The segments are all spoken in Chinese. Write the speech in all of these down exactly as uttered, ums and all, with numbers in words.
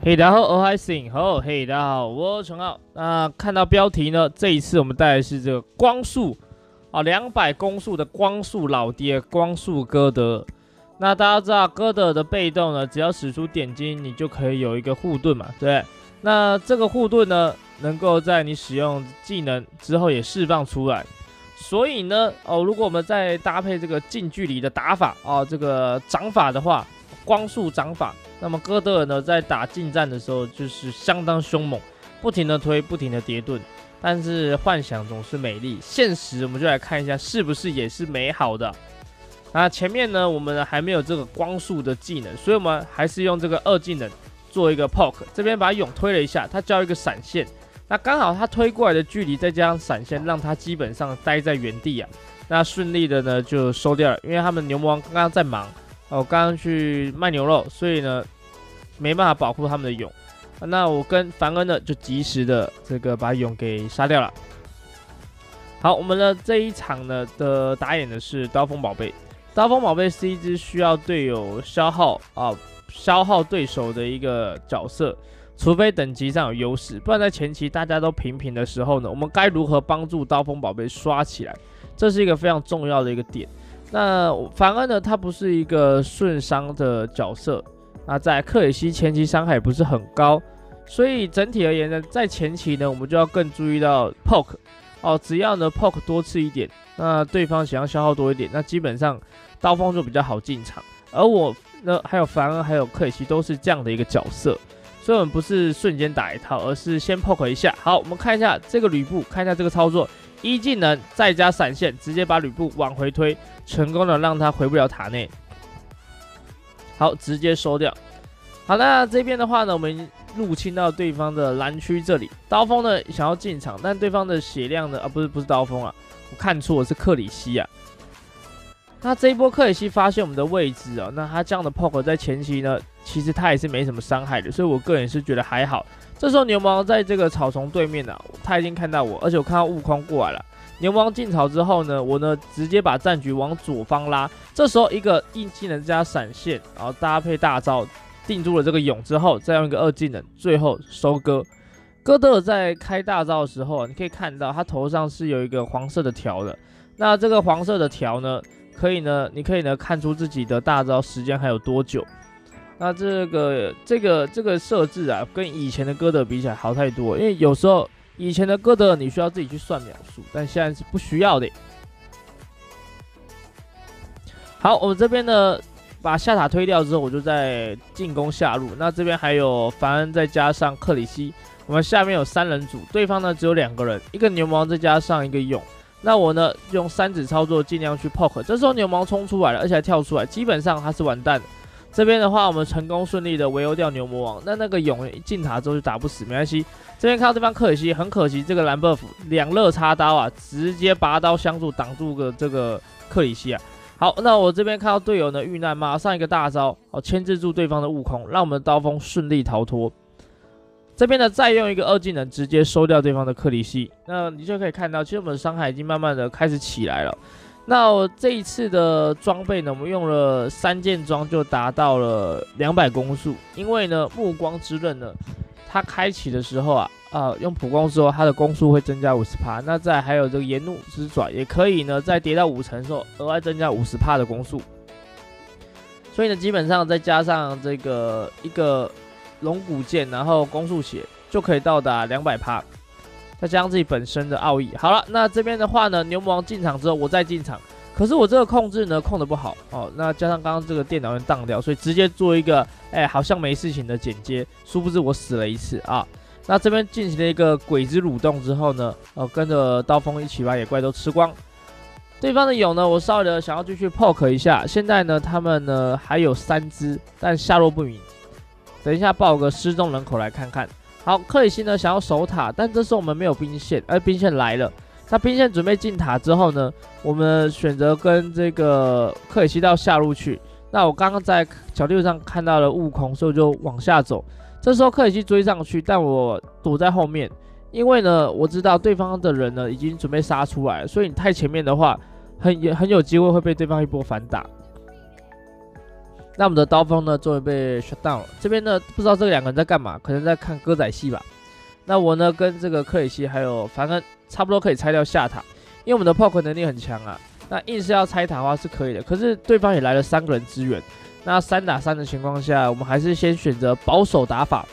嘿，大家好，我是醒吼。嘿，大家好，我是陈浩。那看到标题呢，这一次我们带的是这个光速啊，两百攻速的光速老爹光速哥德。那大家知道哥德的被动呢，只要使出点金，你就可以有一个护盾嘛，对不对？那这个护盾呢，能够在你使用技能之后也释放出来。所以呢，哦，如果我们再搭配这个近距离的打法哦，这个掌法的话，光速掌法。那么哥德尔呢，在打近战的时候就是相当凶猛，不停的推，不停的叠盾。但是幻想总是美丽，现实我们就来看一下是不是也是美好的。那前面呢，我们还没有这个光速的技能，所以我们还是用这个二技能做一个 poke。这边把勇推了一下，他交一个闪现，那刚好他推过来的距离再加上闪现，让他基本上待在原地啊。那顺利的呢就收掉了，因为他们牛魔王刚刚在忙。哦，刚刚去卖牛肉，所以呢没办法保护他们的蛹。那我跟凡恩呢就及时的这个把蛹给杀掉了。好，我们的这一场呢的打野呢是刀锋宝贝。刀锋宝贝是一只需要队友消耗啊消耗对手的一个角色，除非等级上有优势，不然在前期大家都平平的时候呢，我们该如何帮助刀锋宝贝刷起来？这是一个非常重要的一个点。那凡恩呢，他不是一个顺伤的角色，那在克里希前期伤害也不是很高，所以整体而言呢，在前期呢，我们就要更注意到 poke 哦，只要呢 poke 多次一点，那对方想要消耗多一点，那基本上刀锋就比较好进场。而我呢，还有凡恩还有克里希都是这样的一个角色，所以我们不是瞬间打一套，而是先 poke 一下。好，我们看一下这个吕布，看一下这个操作。一技能再加闪现，直接把吕布往回推，成功的让他回不了塔内。好，直接收掉。好，那这边的话呢，我们入侵到对方的蓝区这里，刀锋呢想要进场，但对方的血量呢，啊不是不是刀锋啊，我看错了，是克里希啊。那这一波克里希发现我们的位置啊，那他这样的 poke 在前期呢，其实他也是没什么伤害的，所以我个人是觉得还好。这时候牛魔王在这个草丛对面啊，他已经看到我，而且我看到悟空过来了。牛魔王进草之后呢，我呢直接把战局往左方拉。这时候一个一技能加闪现，然后搭配大招定住了这个蛹之后，再用一个二技能，最后收割。哥德尔在开大招的时候，你可以看到他头上是有一个黄色的条的。那这个黄色的条呢，可以呢，你可以呢看出自己的大招时间还有多久。那这个这个这个设置啊，跟以前的哥德尔比起来好太多，因为有时候以前的哥德尔你需要自己去算秒数，但现在是不需要的。好，我们这边呢把下塔推掉之后，我就在进攻下路。那这边还有凡恩再加上克里希，我们下面有三人组，对方呢只有两个人，一个牛魔王再加上一个蛹。那我呢用三指操作尽量去 poke， 这时候牛魔王冲出来了，而且还跳出来，基本上他是完蛋的。这边的话，我们成功顺利的围殴掉牛魔王。那那个蛹一进塔之后就打不死，没关系。这边看到对方克里希，很可惜这个蓝 buff 两肋插刀啊，直接拔刀相助挡住个这个克里希啊。好，那我这边看到队友呢遇难，马上一个大招，好牵制住对方的悟空，让我们的刀锋顺利逃脱。这边呢再用一个二技能直接收掉对方的克里希。那你就可以看到，其实我们的伤害已经慢慢的开始起来了。那我这一次的装备呢，我们用了三件装就达到了两百攻速。因为呢，暮光之刃呢，它开启的时候啊，啊、呃，用普攻之后，它的攻速会增加 百分之五十。那再还有这个炎怒之爪，也可以呢，在跌到五成的时候，额外增加 百分之五十 的攻速。所以呢，基本上再加上这个一个龙骨剑，然后攻速血，就可以到达 两百趴。再加上自己本身的奥义。好了，那这边的话呢，牛魔王进场之后，我再进场。可是我这个控制呢，控的不好哦。那加上刚刚这个电脑人当掉，所以直接做一个哎，好像没事情的剪接。殊不知我死了一次啊。那这边进行了一个鬼之蠕动之后呢，哦，跟着刀锋一起把野怪都吃光。对方的蛹呢，我稍微的想要继续 poke 一下。现在呢，他们呢还有三只，但下落不明。等一下报个失踪人口来看看。好，克里希呢想要守塔，但这时候我们没有兵线，而兵线来了。那兵线准备进塔之后呢，我们选择跟这个克里希到下路去。那我刚刚在小地图上看到了悟空，所以我就往下走。这时候克里希追上去，但我躲在后面，因为呢我知道对方的人呢已经准备杀出来了，所以你太前面的话，很很有机会会被对方一波反打。 那我们的刀锋呢，终于被 shut down 了。这边呢，不知道这两个人在干嘛，可能在看歌仔戏吧。那我呢，跟这个克里希还有凡恩差不多可以拆掉下塔，因为我们的 poke 能力很强啊。那硬是要拆塔的话是可以的，可是对方也来了三个人支援。那三打三的情况下，我们还是先选择保守打法。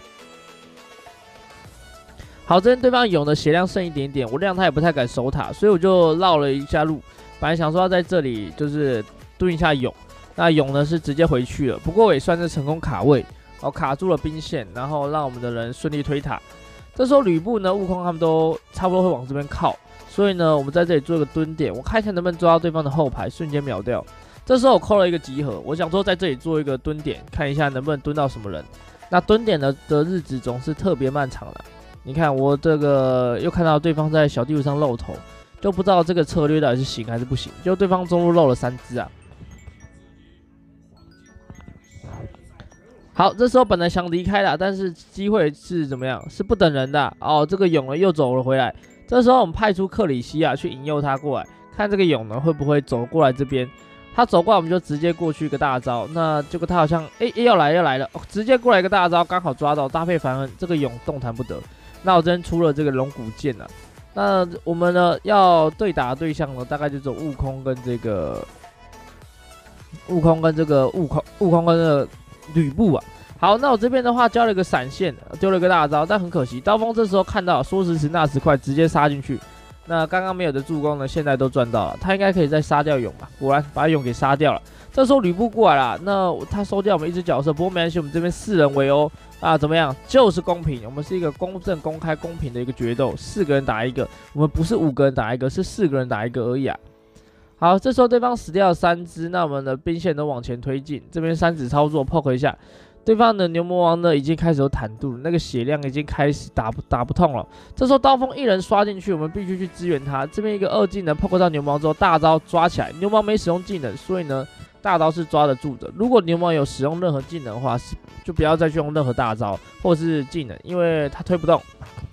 好，这边对方勇的血量剩一点点，我谅他也不太敢守塔，所以我就绕了一下路。本来想说要在这里就是蹲一下勇，那勇呢是直接回去了，不过我也算是成功卡位，哦卡住了兵线，然后让我们的人顺利推塔。这时候吕布呢、悟空他们都差不多会往这边靠，所以呢我们在这里做一个蹲点，我看一下能不能抓到对方的后排，瞬间秒掉。这时候我扣了一个集合，我想说在这里做一个蹲点，看一下能不能蹲到什么人。那蹲点的的日子总是特别漫长的。你看我这个又看到对方在小地图上露头，就不知道这个策略到底是行还是不行。就对方中路漏了三只啊。好，这时候本来想离开了，但是机会是怎么样？是不等人的哦。这个勇呢又走了回来。这时候我们派出克里希啊去引诱他过来，看这个勇呢会不会走过来这边。他走过来，我们就直接过去一个大招。那结果他好像哎、欸、要来要来了、哦，直接过来一个大招，刚好抓到，搭配凡恩，这个勇动弹不得。那我这边出了这个龙骨剑啊。那我们呢要对打的对象呢，大概就是悟空跟这个悟空跟这个悟空悟空跟这个吕布啊。好，那我这边的话交了一个闪现，丢了一个大招，但很可惜，刀锋这时候看到说时迟那时快，直接杀进去。那刚刚没有的助攻呢，现在都赚到了，他应该可以再杀掉勇吧？果然把勇给杀掉了。这时候吕布过来了，那他收掉我们一只角色，不过没关系，我们这边四人围殴啊，怎么样？就是公平，我们是一个公正、公开、公平的一个决斗，四个人打一个，我们不是五个人打一个，是四个人打一个而已啊。好，这时候对方死掉了三只，那我们的兵线都往前推进，这边三指操作 poke 一下。对方的牛魔王呢，已经开始有坦度，那个血量已经开始打不打不痛了。这时候刀锋一人刷进去，我们必须去支援他。这边一个二技能 poke 到牛魔王之后，大招抓起来。牛魔王没使用技能，所以呢，大招是抓得住的。如果牛魔王有使用任何技能的话，是就不要再去用任何大招或是技能，因为他推不动。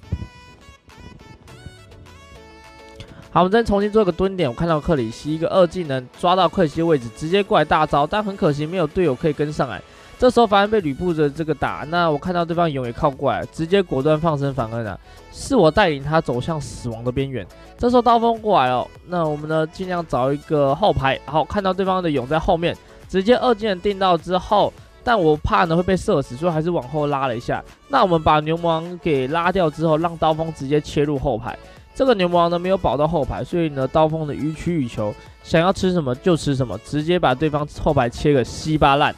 好，我们再重新做一个蹲点。我看到克里希一个二技能抓到克里希的位置，直接过来大招，但很可惜没有队友可以跟上来。这时候反而被吕布的这个打，那我看到对方勇也靠过来，直接果断放生反恩啊，是我带领他走向死亡的边缘。这时候刀锋过来哦，那我们呢尽量找一个后排，好看到对方的勇在后面，直接二技能定到之后，但我怕呢会被射死，所以还是往后拉了一下。那我们把牛魔王给拉掉之后，让刀锋直接切入后排。这个牛魔王呢没有保到后排，所以呢刀锋的予取予求，想要吃什么就吃什么，直接把对方后排切个稀巴烂。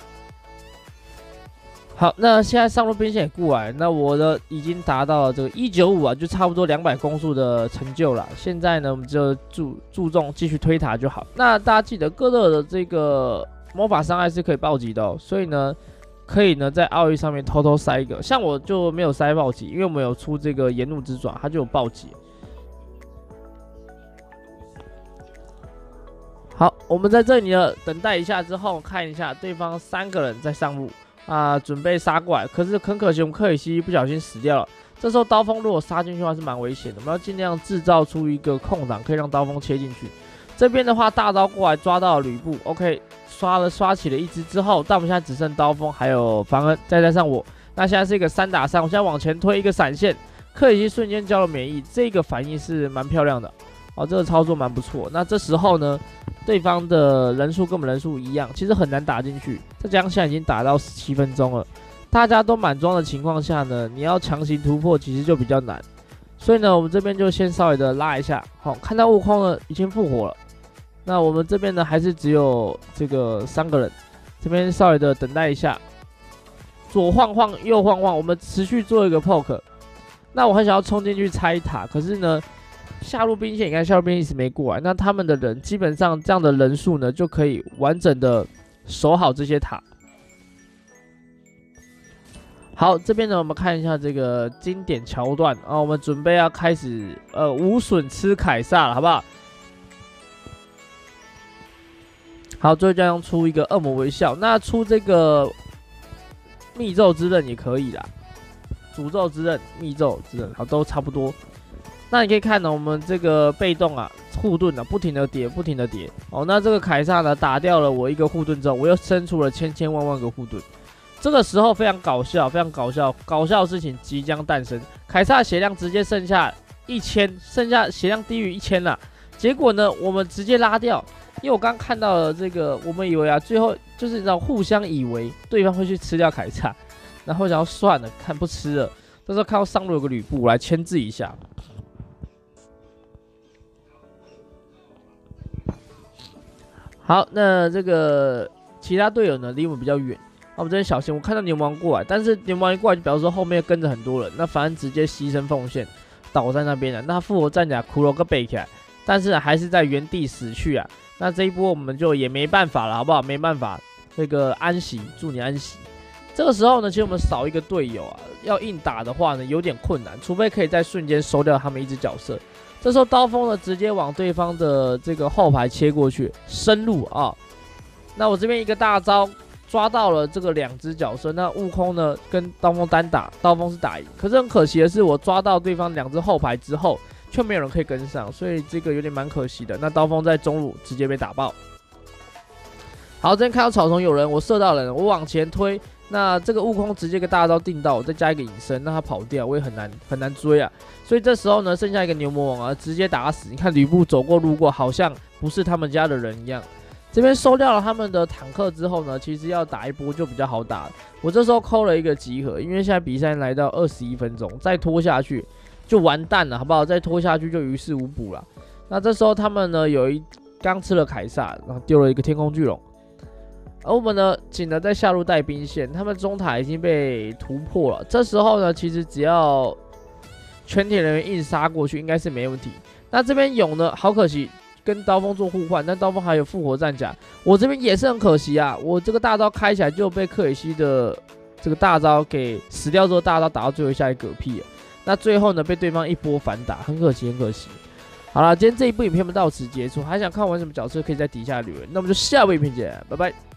好，那现在上路兵线也过来，那我的已经达到了这个一九五啊，就差不多两百攻速的成就了。现在呢，我们就注注重继续推塔就好。那大家记得，哥勒的这个魔法伤害是可以暴击的哦，所以呢，可以呢在奥义上面偷偷塞一个。像我就没有塞暴击，因为我们有出这个炎怒之爪，它就有暴击。好，我们在这里呢等待一下之后，看一下对方三个人在上路。啊，准备杀过来，可是很可惜，我们克里希不小心死掉了。这时候刀锋如果杀进去的话是蛮危险的，我们要尽量制造出一个空档，可以让刀锋切进去。这边的话，大招过来抓到了吕布 ，OK， 刷了刷起了一只之后，但我们现在只剩刀锋还有凡恩，再加上我，那现在是一个三打三，我现在往前推一个闪现，克里希瞬间交了免疫，这个反应是蛮漂亮的。哦，这个操作蛮不错。那这时候呢，对方的人数跟我们人数一样，其实很难打进去。再加上现在已经打到十七分钟了，大家都满装的情况下呢，你要强行突破其实就比较难。所以呢，我们这边就先稍微的拉一下。好，看到悟空呢已经复活了。那我们这边呢还是只有这个三个人，这边稍微的等待一下，左晃晃右晃晃，我们持续做一个 poke。那我很想要冲进去拆塔，可是呢。下路兵线，你看下路兵线一直没过来，那他们的人基本上这样的人数呢，就可以完整的守好这些塔。好，这边呢，我们看一下这个经典桥段啊，我们准备要开始呃无损吃凯撒了，好不好？好，最后这样出一个恶魔微笑，那出这个密咒之刃也可以啦，诅咒之刃、密咒之刃，好，都差不多。那你可以看呢，我们这个被动啊， 护盾呢、啊，不停的叠，不停的叠。哦，那这个凯撒呢打掉了我一个护盾之后，我又生出了千千万万个护盾。这个时候非常搞笑，非常搞笑，搞笑的事情即将诞生。凯撒血量直接剩下一千，剩下血量低于一千了。结果呢，我们直接拉掉，因为我刚看到了这个，我们以为啊，最后就是你知道互相以为对方会去吃掉凯撒，然后想要算了，看不吃了。这时候看到上路有个吕布，我来牵制一下。好，那这个其他队友呢离我们比较远。那我们这边小心，我看到牛魔王过来，但是牛魔王一过来就表示说后面跟着很多人，那反正直接牺牲奉献，倒在那边了。那他复活战甲骷髅个背起来，但是还是在原地死去啊。那这一波我们就也没办法了，好不好？没办法，这个安息，祝你安息。这个时候呢，其实我们少一个队友啊，要硬打的话呢有点困难，除非可以在瞬间收掉他们一只角色。这时候刀锋呢直接往对方的这个后排切过去，深入啊。那我这边一个大招。抓到了这个两只角色，那悟空呢跟刀锋单打，刀锋是打赢。可是很可惜的是，我抓到对方两只后排之后，却没有人可以跟上，所以这个有点蛮可惜的。那刀锋在中路直接被打爆。好，这边看到草丛有人，我射到人，我往前推，那这个悟空直接一个大招定到，我再加一个隐身，让他跑掉，我也很难很难追啊。所以这时候呢，剩下一个牛魔王啊，直接打死。你看吕布走过路过，好像不是他们家的人一样。这边收掉了他们的坦克之后呢，其实要打一波就比较好打了。我这时候扣了一个集合，因为现在比赛来到二十一分钟，再拖下去就完蛋了，好不好？再拖下去就于事无补了。那这时候他们呢有一刚吃了凯撒，然后丢了一个天空巨龙，而我们呢紧的在下路带兵线，他们中塔已经被突破了。这时候呢，其实只要全体人员硬杀过去，应该是没问题。那这边勇呢，好可惜。跟刀锋做互换，但刀锋还有复活战甲，我这边也是很可惜啊！我这个大招开起来就被克里希的这个大招给死掉之后，大招打到最后一下嗝屁了。那最后呢，被对方一波反打，很可惜，很可惜。好了，今天这一部影片我们到此结束。还想看玩什么角色，可以在底下留言。那我们就下部影片见，拜拜。